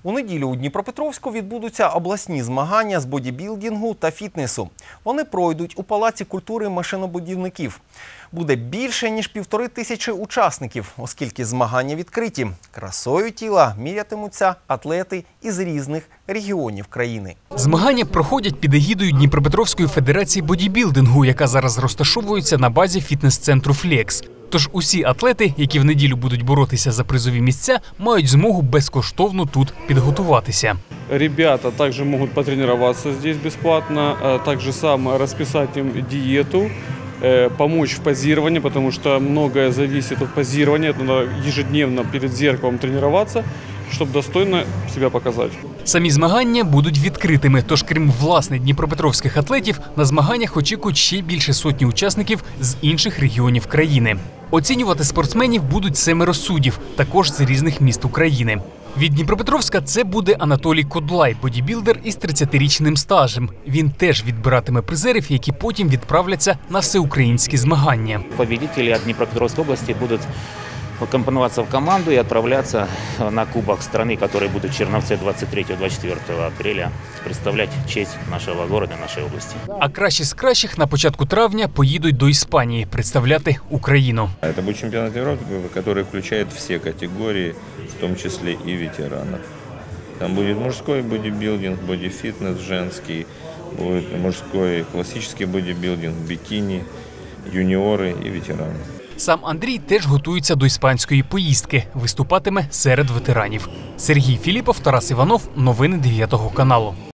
У неділю у Дніпропетровську відбудуться обласні змагання з бодібілдингу та фітнесу. Вони пройдуть у Палаці культури машинобудівників. Буде більше, ніж 1500 учасників, оскільки змагання відкриті. Красою тіла мірятимуться атлети із різних регіонів країни. Змагання проходять під егідою Дніпропетровської федерації бодібілдингу, яка зараз розташовується на базі фітнес-центру «Флекс». Тож усі атлети, які в неділю будуть боротися за призові місця, мають змогу безкоштовно тут підготуватися. Ребята также могут потренироваться здесь бесплатно, также сам расписать им диету, помочь в позировании, потому что многое зависит от позирования. Надо ежедневно перед зеркалом тренироваться, щоб достойно себе показати. Самі змагання будуть відкритими, тож крім власне дніпропетровських атлетів, на змаганнях очікують ще більше сотні учасників з інших регіонів країни. Оцінювати спортсменів будуть 7 суддів, також з різних міст України. Від Дніпропетровська це буде Анатолій Кодлай, бодібілдер із 30-річним стажем. Він теж відбиратиме призерів, які потім відправляться на всеукраїнські змагання. Победители от Днепропетровской области будут компоноваться в команду и отправляться на Кубок страны, который будет в Черновце 23-24 апреля, представлять честь нашего города, нашей области. А кращі з кращих на початку травня поїдуть до Іспанії представляти Україну. Это будет чемпионат Европы, который включает все категории, в том числе и ветеранов. Там будет мужской бодибилдинг, бодифитнес женский, будет мужской классический бодибилдинг, бикини, юниоры и ветераны. Сам Андрій теж готується до іспанської поїздки. Виступатиме серед ветеранів. Сергій Філіпов, Тарас Іванов. Новини 9 каналу.